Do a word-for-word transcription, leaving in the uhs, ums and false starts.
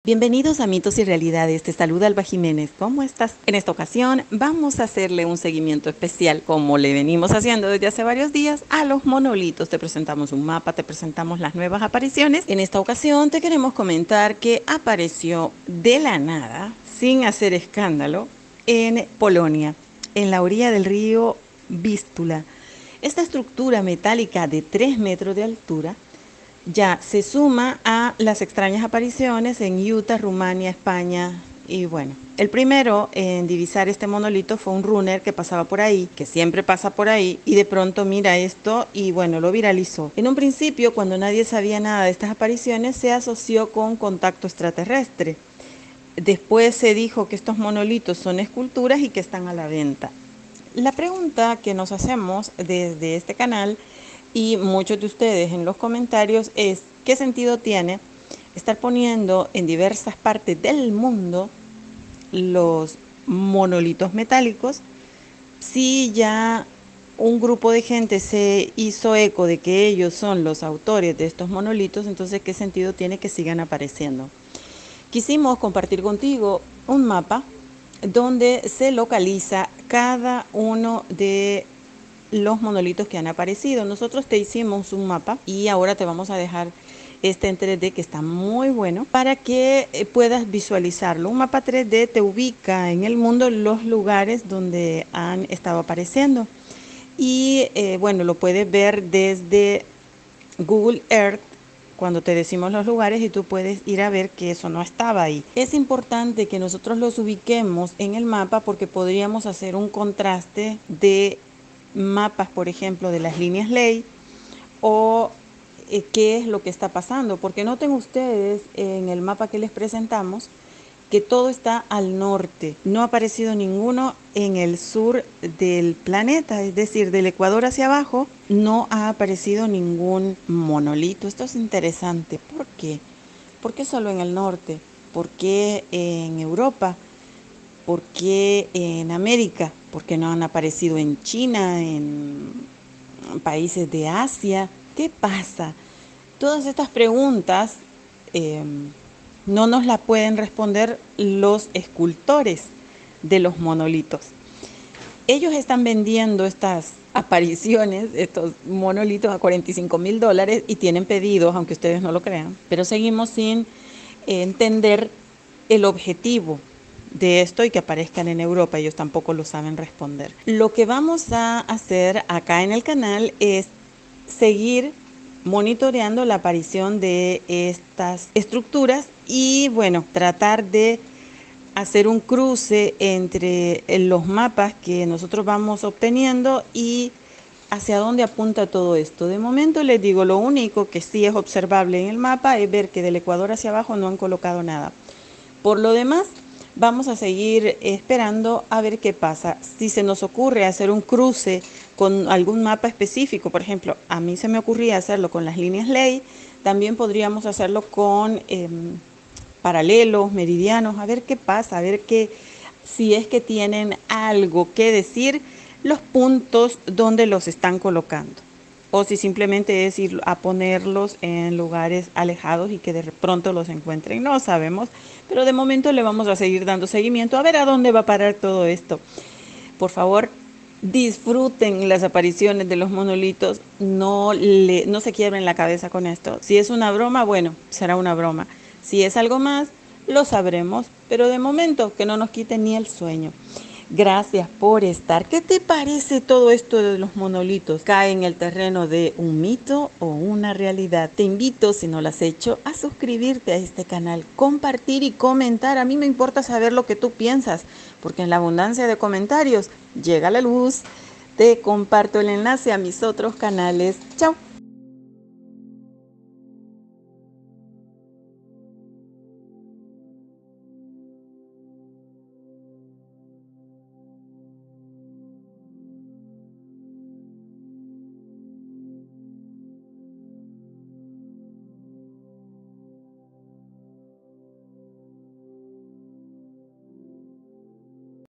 Bienvenidos a Mitos y Realidades, te saluda Alba Jiménez, ¿cómo estás? En esta ocasión vamos a hacerle un seguimiento especial, como le venimos haciendo desde hace varios días, a los monolitos. Te presentamos un mapa, te presentamos las nuevas apariciones. En esta ocasión te queremos comentar que apareció de la nada, sin hacer escándalo, en Polonia, en la orilla del río Vístula. Esta estructura metálica de tres metros de altura ya se suma a las extrañas apariciones en Utah, Rumania, España y bueno. El primero en divisar este monolito fue un runner que pasaba por ahí, que siempre pasa por ahí, y de pronto mira esto y bueno, lo viralizó. En un principio, cuando nadie sabía nada de estas apariciones, se asoció con contacto extraterrestre. Después se dijo que estos monolitos son esculturas y que están a la venta. La pregunta que nos hacemos desde este canal y muchos de ustedes en los comentarios es ¿qué sentido tiene estar poniendo en diversas partes del mundo los monolitos metálicos si ya un grupo de gente se hizo eco de que ellos son los autores de estos monolitos? Entonces, ¿qué sentido tiene que sigan apareciendo? Quisimos compartir contigo un mapa donde se localiza cada uno de los monolitos que han aparecido. Nosotros te hicimos un mapa y ahora te vamos a dejar este en tres D que está muy bueno para que puedas visualizarlo. Un mapa tres D te ubica en el mundo los lugares donde han estado apareciendo y eh, bueno, lo puedes ver desde Google Earth cuando te decimos los lugares y tú puedes ir a ver que eso no estaba ahí. Es importante que nosotros los ubiquemos en el mapa porque podríamos hacer un contraste de mapas, por ejemplo, de las líneas ley o eh, qué es lo que está pasando, porque noten ustedes en el mapa que les presentamos que todo está al norte, no ha aparecido ninguno en el sur del planeta, es decir, del Ecuador hacia abajo no ha aparecido ningún monolito. Esto es interesante. ¿Por qué? ¿Por qué solo en el norte? ¿Por qué en Europa? ¿Por qué en América? ¿Por qué no han aparecido en China, en países de Asia? ¿Qué pasa? Todas estas preguntas eh, no nos las pueden responder los escultores de los monolitos. Ellos están vendiendo estas apariciones, estos monolitos a cuarenta y cinco mil dólares y tienen pedidos, aunque ustedes no lo crean, pero seguimos sin entender el objetivo de esto y que aparezcan en Europa. Ellos tampoco lo saben responder. Lo que vamos a hacer acá en el canal es seguir monitoreando la aparición de estas estructuras y bueno, tratar de hacer un cruce entre los mapas que nosotros vamos obteniendo y hacia dónde apunta todo esto. De momento les digo, lo único que sí es observable en el mapa es ver que del Ecuador hacia abajo no han colocado nada. Por lo demás, vamos a seguir esperando a ver qué pasa. Si se nos ocurre hacer un cruce con algún mapa específico, por ejemplo, a mí se me ocurría hacerlo con las líneas ley, también podríamos hacerlo con eh, paralelos, meridianos, a ver qué pasa, a ver qué, si es que tienen algo que decir los puntos donde los están colocando. O si simplemente es ir a ponerlos en lugares alejados y que de pronto los encuentren. No sabemos, pero de momento le vamos a seguir dando seguimiento a ver a dónde va a parar todo esto. Por favor, disfruten las apariciones de los monolitos, no, le, no se quiebren la cabeza con esto. Si es una broma, bueno, será una broma. Si es algo más, lo sabremos, pero de momento que no nos quite ni el sueño. Gracias por estar. ¿Qué te parece todo esto de los monolitos? ¿Cae en el terreno de un mito o una realidad? Te invito, si no lo has hecho, a suscribirte a este canal, compartir y comentar. A mí me importa saber lo que tú piensas, porque en la abundancia de comentarios llega la luz. Te comparto el enlace a mis otros canales. Chao.